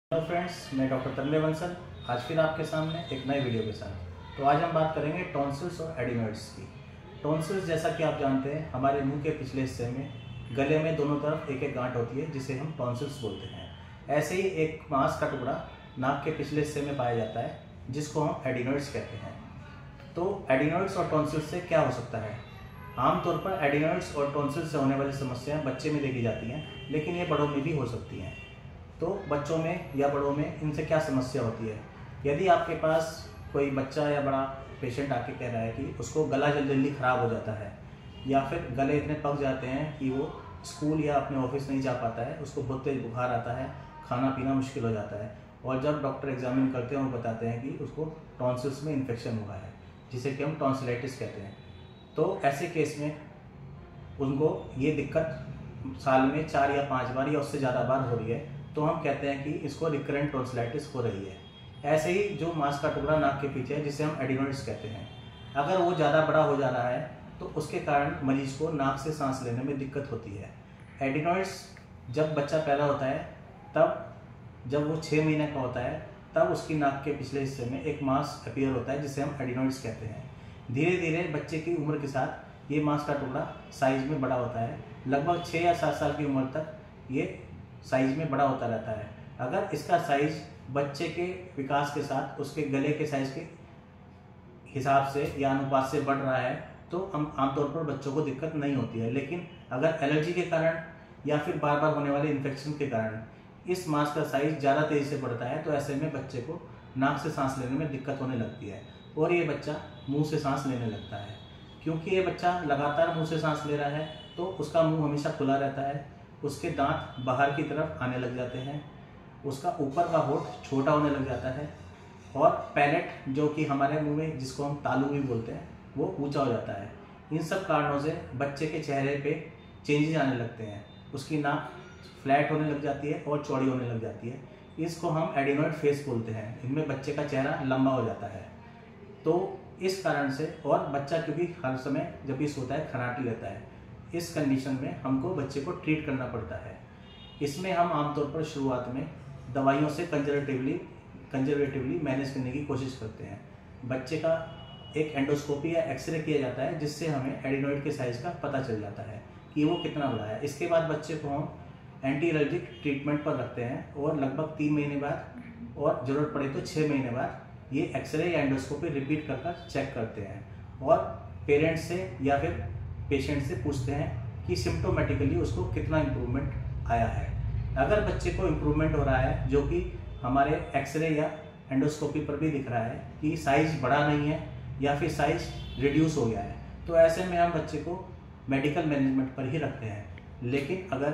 Hello friends, मैं doctor Tanmay Bansal आज फिर आपके सामने एक नए वीडियो के साथ। तो आज हम बात करेंगे टॉन्सिल्स और एडिनॉइड्स की। टॉन्सिल्स जैसा कि आप जानते हैं हमारे मुंह के पिछले हिस्से में गले में दोनों तरफ एक एक गांठ होती है जिसे हम टॉन्सिल्स बोलते हैं। ऐसे ही एक मांस का टुकड़ा नाक के पिछले हिस्से में पाया जाता है जिसको हम एडिनॉइड्स कहते हैं। तो एडिनॉइड्स और टॉन्सिल्स से क्या हो सकता है? आमतौर पर एडिनॉइड्स और टॉन्सिल्स से होने वाली समस्याएं बच्चे में देखी जाती हैं, लेकिन ये बड़ों में भी हो सकती हैं। तो बच्चों में या बड़ों में इनसे क्या समस्या होती है? यदि आपके पास कोई बच्चा या बड़ा पेशेंट आके कह रहा है कि उसको गला जल्दी जल्दी ख़राब हो जाता है या फिर गले इतने पक जाते हैं कि वो स्कूल या अपने ऑफिस नहीं जा पाता है, उसको बहुत तेज बुखार आता है, खाना पीना मुश्किल हो जाता है, और जब डॉक्टर एग्जामिन करते हैं वो बताते हैं कि उसको टॉन्सिल्स में इन्फेक्शन हुआ है जिसे कि हम टॉन्सिलाइटिस कहते हैं। तो ऐसे केस में उनको ये दिक्कत साल में 4 या 5 बार या उससे ज़्यादा बार हो रही है, तो हम कहते हैं कि इसको रिकरेंट टॉन्सिलाइटिस हो रही है। ऐसे ही जो मांस का टुकड़ा नाक के पीछे है जिसे हम एडिनॉइड्स कहते हैं, अगर वो ज़्यादा बड़ा हो जा रहा है तो उसके कारण मरीज को नाक से सांस लेने में दिक्कत होती है। एडिनॉइड्स जब बच्चा पैदा होता है तब जब वो 6 महीने का होता है तब उसकी नाक के पिछले हिस्से में एक मांस अपीयर होता है जिसे हम एडिनॉइड्स कहते हैं। धीरे धीरे बच्चे की उम्र के साथ ये मांस का टुकड़ा साइज में बड़ा होता है। लगभग 6 या 7 साल की उम्र तक ये साइज में बड़ा होता रहता है। अगर इसका साइज बच्चे के विकास के साथ उसके गले के साइज के हिसाब से या अनुपात से बढ़ रहा है तो हम आमतौर पर बच्चों को दिक्कत नहीं होती है। लेकिन अगर एलर्जी के कारण या फिर बार बार होने वाले इन्फेक्शन के कारण इस मांस का साइज ज़्यादा तेज़ी से बढ़ता है तो ऐसे में बच्चे को नाक से सांस लेने में दिक्कत होने लगती है और ये बच्चा मुँह से सांस लेने लगता है। क्योंकि ये बच्चा लगातार मुँह से सांस ले रहा है तो उसका मुँह हमेशा खुला रहता है, उसके दांत बाहर की तरफ आने लग जाते हैं, उसका ऊपर का होंठ छोटा होने लग जाता है और पैलेट जो कि हमारे मुंह में जिसको हम तालू भी बोलते हैं वो ऊंचा हो जाता है। इन सब कारणों से बच्चे के चेहरे पे चेंजेस आने लगते हैं, उसकी नाक फ्लैट होने लग जाती है और चौड़ी होने लग जाती है। इसको हम एडिनॉइड फेस बोलते हैं। इनमें बच्चे का चेहरा लंबा हो जाता है। तो इस कारण से, और बच्चा क्योंकि हर समय जब भी सोता है खराटी रहता है, इस कंडीशन में हमको बच्चे को ट्रीट करना पड़ता है। इसमें हम आमतौर पर शुरुआत में दवाइयों से कंजर्वेटिवली मैनेज करने की कोशिश करते हैं। बच्चे का एक एंडोस्कोपी या एक्सरे किया जाता है जिससे हमें एडिनॉइड के साइज का पता चल जाता है कि वो कितना बड़ा है। इसके बाद बच्चे को हम एंटी एलर्जिक ट्रीटमेंट पर रखते हैं और लगभग 3 महीने बाद और ज़रूरत पड़े तो 6 महीने बाद ये एक्सरे या एंडोस्कोपी रिपीट कर चेक करते हैं और पेरेंट्स से या फिर पेशेंट से पूछते हैं कि सिम्टोमेटिकली उसको कितना इम्प्रूवमेंट आया है। अगर बच्चे को इम्प्रूवमेंट हो रहा है जो कि हमारे एक्सरे या एंडोस्कोपी पर भी दिख रहा है कि साइज बड़ा नहीं है या फिर साइज रिड्यूस हो गया है, तो ऐसे में हम बच्चे को मेडिकल मैनेजमेंट पर ही रखते हैं। लेकिन अगर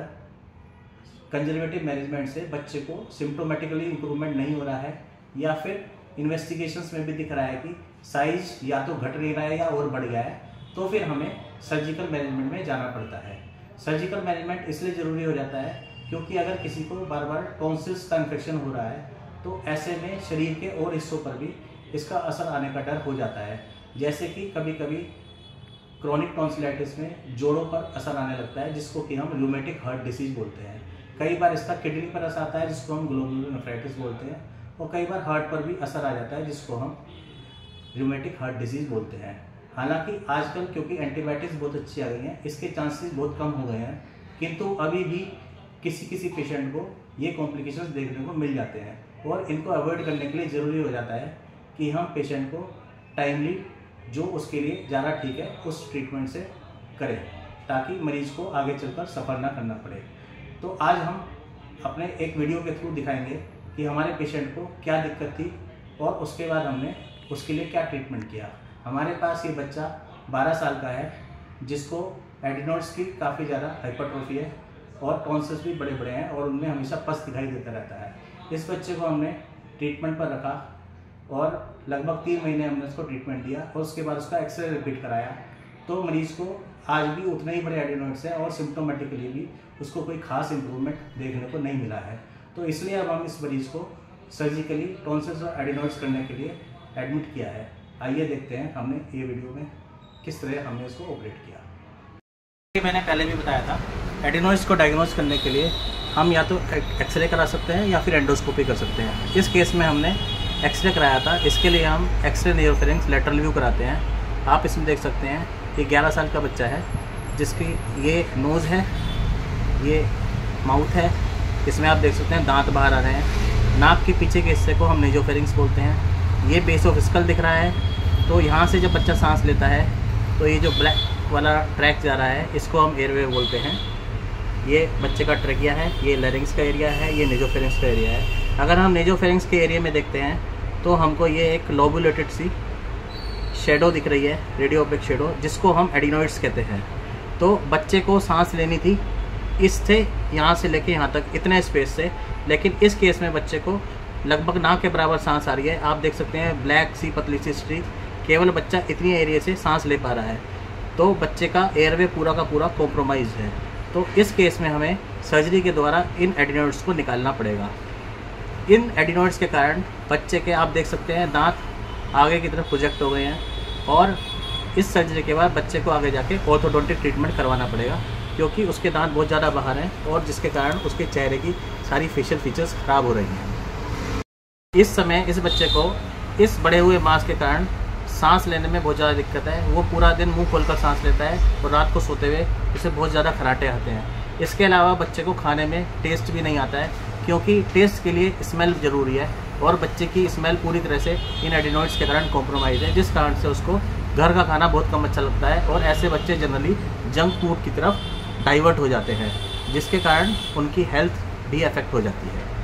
कंजर्वेटिव मैनेजमेंट से बच्चे को सिम्टोमेटिकली इम्प्रूवमेंट नहीं हो रहा है या फिर इन्वेस्टिगेशंस में भी दिख रहा है कि साइज या तो घट नहीं रहा है या और बढ़ गया है, तो फिर हमें सर्जिकल मैनेजमेंट में जाना पड़ता है। सर्जिकल मैनेजमेंट इसलिए ज़रूरी हो जाता है क्योंकि अगर किसी को बार बार टॉन्सिल्स का इन्फेक्शन हो रहा है तो ऐसे में शरीर के और हिस्सों पर भी इसका असर आने का डर हो जाता है। जैसे कि कभी कभी क्रोनिक टॉन्सिलाइटिस में जोड़ों पर असर आने लगता है जिसको कि हम रूमेटिक हार्ट डिसीज बोलते हैं। कई बार इसका किडनी पर असर आता है जिसको हम ग्लोमेरुलोनेफ्राइटिस बोलते हैं, और कई बार हार्ट पर भी असर आ जाता है जिसको हम रूमेटिक हार्ट डिसीज बोलते हैं। हालांकि आजकल क्योंकि एंटीबायोटिक्स बहुत अच्छी आ गई हैं, इसके चांसेस बहुत कम हो गए हैं, किंतु अभी भी किसी किसी पेशेंट को ये कॉम्प्लिकेशंस देखने को मिल जाते हैं और इनको अवॉइड करने के लिए ज़रूरी हो जाता है कि हम पेशेंट को टाइमली जो उसके लिए ज़्यादा ठीक है उस ट्रीटमेंट से करें ताकि मरीज को आगे चलकर सफ़र ना करना पड़े। तो आज हम अपने एक वीडियो के थ्रू दिखाएंगे कि हमारे पेशेंट को क्या दिक्कत थी और उसके बाद हमने उसके लिए क्या ट्रीटमेंट किया। हमारे पास ये बच्चा 12 साल का है जिसको एडिनॉइड्स की काफ़ी ज़्यादा हाइपरट्रोफी है और टॉन्सिल्स भी बड़े बड़े हैं और उनमें हमेशा पस दिखाई देता रहता है। इस बच्चे को हमने ट्रीटमेंट पर रखा और लगभग 3 महीने हमने उसको ट्रीटमेंट दिया और उसके बाद उसका एक्सरे रिपीट कराया। तो मरीज़ को आज भी उतने ही बड़े एडिनॉइड्स हैं और सिम्टोमेटिकली भी उसको कोई खास इम्प्रूवमेंट देखने को नहीं मिला है। तो इसलिए अब हम इस मरीज़ को सर्जिकली टॉन्सिल्स और एडिनॉइड्स करने के लिए एडमिट किया है। आइए देखते हैं हमने ये वीडियो में किस तरह हमने इसको ऑपरेट किया। मैंने पहले भी बताया था एडिनोइड्स को डायग्नोज करने के लिए हम या तो एक्सरे करा सकते हैं या फिर एंडोस्कोपी कर सकते हैं। इस केस में हमने एक्सरे कराया था। इसके लिए हम एक्सरे नेरोफेरिंक्स लेटरल व्यू कराते हैं। आप इसमें देख सकते हैं ये 11 साल का बच्चा है जिसकी ये नोज़ है, ये माउथ है, इसमें आप देख सकते हैं दांत बाहर आ रहे हैं। नाक के पीछे के हिस्से को हम नेजोफेरिंक्स बोलते हैं। ये बेस ऑफ स्कल दिख रहा है। तो यहाँ से जब बच्चा सांस लेता है तो ये जो ब्लैक वाला ट्रैक जा रहा है इसको हम एयरवे बोलते हैं। ये बच्चे का ट्रैकिया है, ये लैरिंक्स का एरिया है, ये नेजोफेरिंक्स का एरिया है। अगर हम नेजोफेरिंक्स के एरिया में देखते हैं तो हमको ये एक लोबुलेटेड सी शेडो दिख रही है, रेडियो ओपेक शेडो, जिसको हम एडिनोइड्स कहते हैं। तो बच्चे को सांस लेनी थी इससे यहाँ से लेके यहाँ तक इतने स्पेस से, लेकिन इस केस में बच्चे को लगभग नाक के बराबर सांस आ रही है। आप देख सकते हैं ब्लैक सी पतली सी स्ट्रीक, केवल बच्चा इतनी एरिया से सांस ले पा रहा है। तो बच्चे का एयरवे पूरा का पूरा कॉम्प्रोमाइज है। तो इस केस में हमें सर्जरी के द्वारा इन एडिनोइड्स को निकालना पड़ेगा। इन एडिनोइड्स के कारण बच्चे के आप देख सकते हैं दांत आगे की तरफ प्रोजेक्ट हो गए हैं और इस सर्जरी के बाद बच्चे को आगे जाके ऑर्थोडोंटिक ट्रीटमेंट करवाना पड़ेगा, क्योंकि उसके दांत बहुत ज़्यादा बाहर हैं और जिसके कारण उसके चेहरे की सारी फेशियल फीचर्स ख़राब हो रही हैं। इस समय इस बच्चे को इस बढ़े हुए मांस के कारण सांस लेने में बहुत ज़्यादा दिक्कत है। वो पूरा दिन मुंह खोलकर सांस लेता है और रात को सोते हुए उसे बहुत ज़्यादा खराटे आते हैं। इसके अलावा बच्चे को खाने में टेस्ट भी नहीं आता है, क्योंकि टेस्ट के लिए स्मेल ज़रूरी है और बच्चे की स्मेल पूरी तरह से इन एडिनोइड्स के कारण कॉम्प्रोमाइज़ है, जिस कारण से उसको घर का खाना बहुत कम अच्छा लगता है और ऐसे बच्चे जनरली जंक फूड की तरफ डाइवर्ट हो जाते हैं, जिसके कारण उनकी हेल्थ भी अफेक्ट हो जाती है।